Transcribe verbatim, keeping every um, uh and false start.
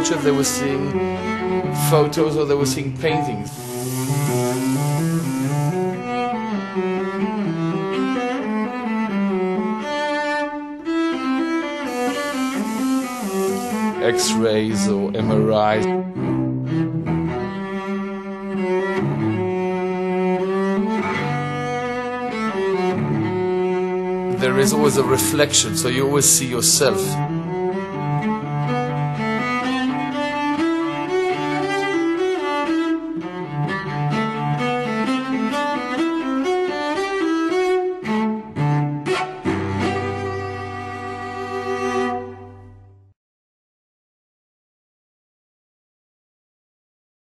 sculpture, they were seeing photos, or they were seeing paintings. X-rays or M R Is. There is always a reflection, so you always see yourself.